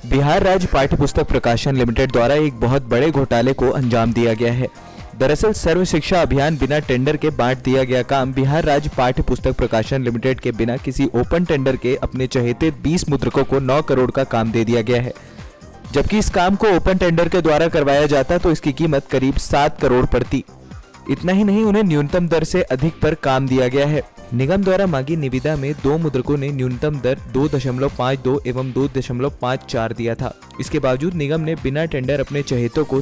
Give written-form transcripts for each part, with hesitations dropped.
बिहार राज्य पाठ्य पुस्तक प्रकाशन लिमिटेड द्वारा एक बहुत बड़े घोटाले को अंजाम दिया गया है। दरअसल सर्व शिक्षा अभियान बिना टेंडर के बांट दिया गया काम बिहार राज्य पाठ्य पुस्तक प्रकाशन लिमिटेड के बिना किसी ओपन टेंडर के अपने चहेते 20 मुद्रकों को 9 करोड़ का काम दे दिया गया है। जबकि इस काम को ओपन टेंडर के द्वारा करवाया जाता तो इसकी कीमत करीब 7 करोड़ पड़ती। इतना ही नहीं, उन्हें न्यूनतम दर से अधिक पर काम दिया गया है। निगम द्वारा मांगी निविदा में 2 मुद्रकों ने न्यूनतम दर 2.52 एवं 2.54 दिया था। इसके बावजूद निगम ने बिना टेंडर अपने चहेतों को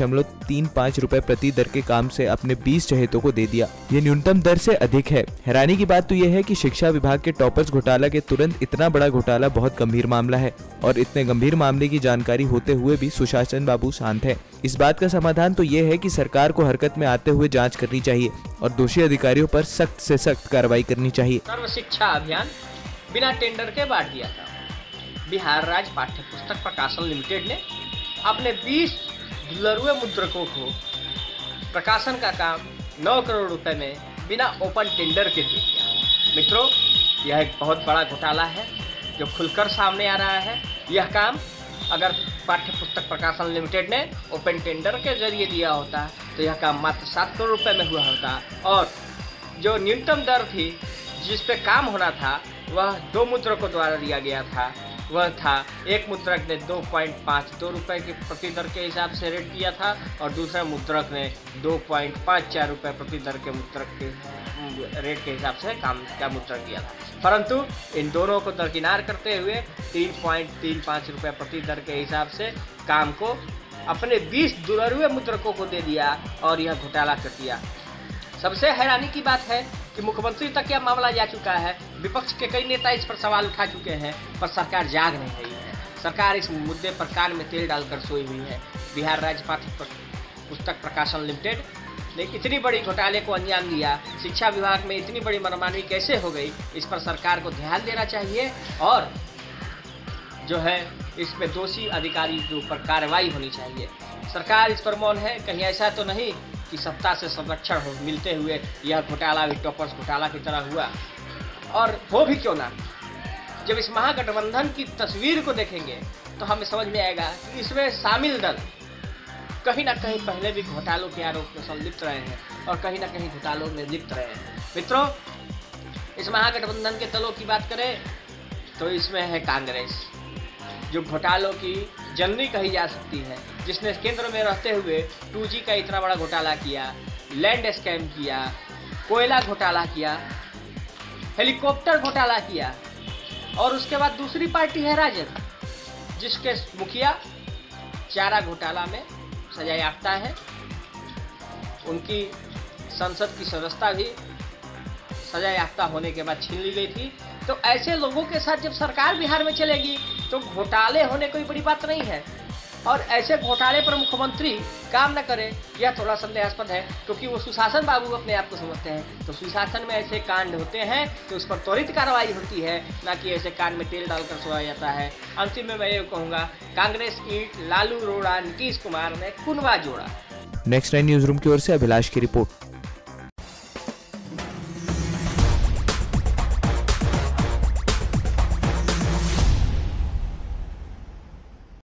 3.35 रुपए प्रति दर के काम से अपने 20 चहेतों को दे दिया। ये न्यूनतम दर से अधिक है। हैरानी की बात तो यह है कि शिक्षा विभाग के टॉपर्स घोटाला के तुरंत इतना बड़ा घोटाला बहुत गंभीर मामला है और इतने गंभीर मामले की जानकारी होते हुए भी सुशासन बाबू शांत है। इस बात का समाधान तो ये है कि सरकार को हरकत में आते हुए जांच करनी चाहिए और दोषी अधिकारियों पर सख्त से सख्त कार्रवाई करनी चाहिए। सर्व शिक्षा अभियान बिना टेंडर के बांट दिया था। बिहार राज्य पाठ्य पुस्तक प्रकाशन लिमिटेड ने अपने 20 दुलरुए मुद्रकों को प्रकाशन का काम 9 करोड़ रुपए में बिना ओपन टेंडर के दे दिया। मित्रों, यह एक बहुत बड़ा घोटाला है जो खुलकर सामने आ रहा है। यह काम अगर पाठ्य पुस्तक प्रकाशन लिमिटेड ने ओपन टेंडर के जरिए दिया होता तो यह काम मात्र 7 करोड़ रुपए में हुआ होता और जो न्यूनतम दर थी जिस पे काम होना था वह 2 मुद्रकों द्वारा दिया गया था। वह था, एक मुद्रक ने 2.52 रुपए की प्रति दर के हिसाब से रेट किया था और दूसरा मुद्रक ने 2.54 रुपए प्रति दर के मुद्रक के रेट के हिसाब से काम का मुद्रक किया था। परंतु इन दोनों को दरकिनार करते हुए 3.35 रुपए प्रति दर के हिसाब से काम को अपने 20 दुलरुए मुद्रकों को दे दिया और यह घोटाला कर दिया। सबसे हैरानी की बात है कि मुख्यमंत्री तक यह मामला जा चुका है। विपक्ष के कई नेता इस पर सवाल उठा चुके हैं पर सरकार जाग नहीं रही है। सरकार इस मुद्दे पर कान में तेल डालकर सोई हुई है। बिहार राज्य पाठ्य पुस्तक प्रकाशन लिमिटेड ने इतनी बड़ी घोटाले को अंजाम दिया, शिक्षा विभाग में इतनी बड़ी मनमानी कैसे हो गई, इस पर सरकार को ध्यान देना चाहिए और जो है इसमें दोषी अधिकारी के ऊपर कार्रवाई होनी चाहिए। सरकार इस पर मौन है। कहीं ऐसा तो नहीं कि सत्ता से संरक्षण हो मिलते हुए यह घोटाला भी टॉपर्स घोटाला की तरह हुआ। और हो भी क्यों ना, जब इस महागठबंधन की तस्वीर को देखेंगे तो हमें समझ में आएगा कि इसमें शामिल दल कहीं ना कहीं पहले भी घोटालों के आरोप में संलिप्त रहे हैं और कहीं ना कहीं घोटालों में लिप्त रहे हैं। मित्रों, इस महागठबंधन के दलों की बात करें तो इसमें है कांग्रेस, जो घोटालों की जननी कही जा सकती है, जिसने केंद्र में रहते हुए 2G का इतना बड़ा घोटाला किया, लैंड स्कैम किया, कोयला घोटाला किया, हेलीकॉप्टर घोटाला किया। और उसके बाद दूसरी पार्टी है राजद, जिसके मुखिया चारा घोटाला में सजायाफ्ता है। उनकी संसद की सदस्यता भी सजायाफ्ता होने के बाद छीन ली गई थी। तो ऐसे लोगों के साथ जब सरकार बिहार में चलेगी तो घोटाले होने कोई बड़ी बात नहीं है और ऐसे घोटाले पर मुख्यमंत्री काम न करे यह थोड़ा संदेहास्पद है, क्योंकि वो सुशासन बाबू अपने आप को समझते हैं। तो सुशासन में ऐसे कांड होते हैं तो उस पर त्वरित कार्रवाई होती है, ना कि ऐसे कांड में तेल डालकर सोया जाता है। अंतिम में मैं ये कहूँगा, कांग्रेस ईंट, लालू रोड़ा, नीतीश कुमार ने कुनवा जोड़ा। नेक्स्ट 9 न्यूज रूम की ओर से अभिलाष की रिपोर्ट।